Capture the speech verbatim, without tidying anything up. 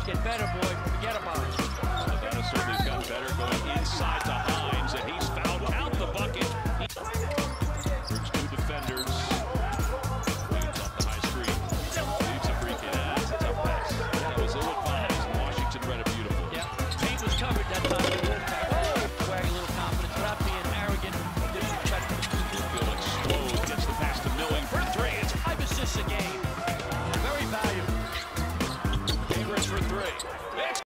Get better, boy. Forget about it. Nevada certainly has gotten better going inside to Hines, and he's fouled. Count the bucket. He... Brings two defenders. Williams off the high screen. Leaves a free kick. That's a tough pass. That was ill-advised. Washington read it beautiful. Yeah. Paint was covered that time. Oh! Wearing a little confidence without being arrogant or disrespectful. Feel explode. Gets the pass to Milling for three. It's Five assists a game. Very valuable. favorites for three.